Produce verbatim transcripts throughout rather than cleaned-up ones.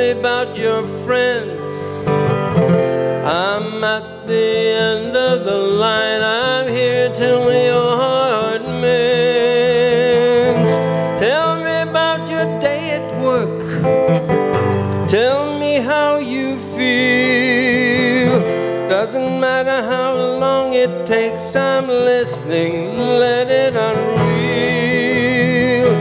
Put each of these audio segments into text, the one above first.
me about your friends. I'm at the end of the line. I'm here till your heart mends. Tell me about your day at work. Tell me how you feel. Doesn't matter how long it takes, I'm listening. Let it unreal.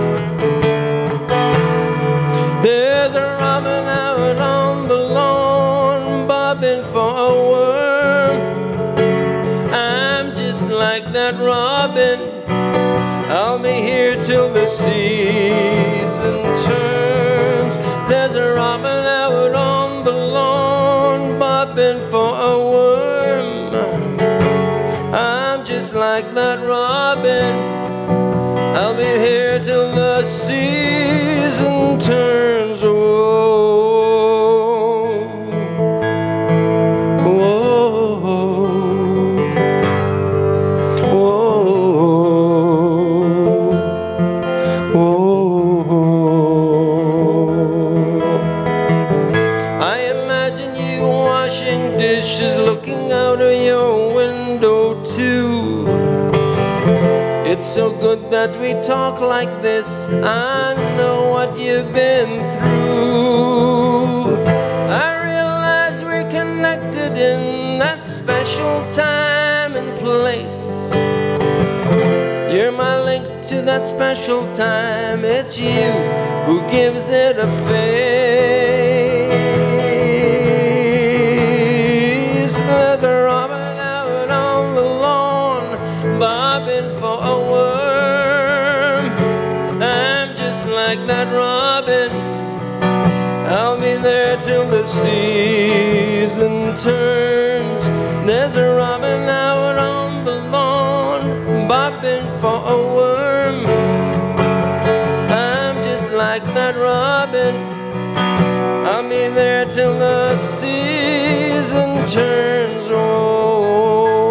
There's a robin out on the lawn, bobbing for a worm. I'm just like that robin. I'll be here till the season turns. There's a robin out on the lawn, bobbing for a worm. I'm just like that robin. I'll be here till the season turns. Whoa, whoa, whoa, whoa. I imagine you washing dishes, looking out of your window too. It's so good that we talk like this. I know what you've been through. I realize we're connected in that special time and place. You're my link to that special time. It's you who gives it a face. There's a robin out on the lawn, bobbing for a worm. I'm just like that robin. I'll be there till the season turns. There's a robin out on the lawn, bobbing for a worm. I'm just like that robin. I'll be there till the season turns. Oh.